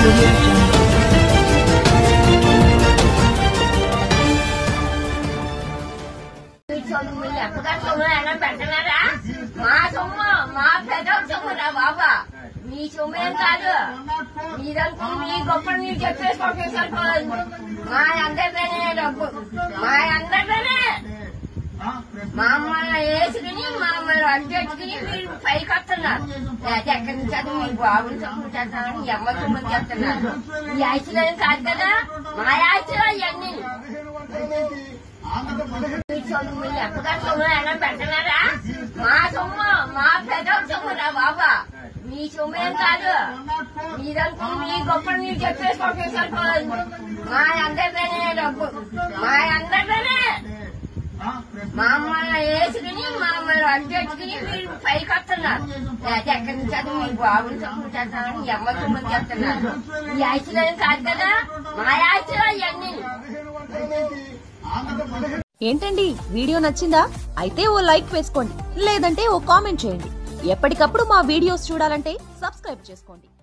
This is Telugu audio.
మీ సొమ్మేం కాదు, మీరంతా మీ గొప్పలు మీరు చెప్పేసుకోవడం సరిపోదు. మా అందరిలోనే డబ్బు, మా అందరిలోనే మమ్మల్ని వేసుకుని మమ్మల్ని అడ్డెట్టుకుని మీరు పైకి వస్తున్నారు. లేకపోతే ఎక్కడి నుంచి అది మీ బాబుని సొమ్ము చేస్తున్నారు, మీ అమ్మ సొమ్ము చేస్తున్నారు. ఈ ఆశలేం కాదు కదా, మా ఆశలు అవన్నీ. మీరు ఎక్కడ సొమ్ము ఎలా పెడుతున్నారా? మా సొమ్ము, మా పెద్దల సొమ్ము రా బాబా. మీ సొమ్మేం కాదు, మీరంతా మీ గొప్పలు మీరు చెప్పేసుకోవడం సరిపోదు. మా అందరిలోనే డబ్బు, మా అందరిలోనే మమ్మల్ని వేసుకుని మమ్మల్ని అడ్డెట్టుకుని మీరు పైకి వస్తున్నారు. లేకపోతే ఎక్కడి నుంచి అది మీ బాబుని సొమ్ము చేస్తున్నారు, మీ అమ్మ సొమ్ము చేస్తున్నారు. ఈ ఆశలేం కాదు కదా, మా ఆశలు అవన్నీ. ఏంటండి వీడియో నచ్చిందా? అయితే ఓ లైక్ వేసుకోండి, లేదంటే ఓ కామెంట్ చేయండి. ఎప్పటికప్పుడు మా వీడియోస్ చూడాలంటే సబ్స్క్రైబ్ చేసుకోండి.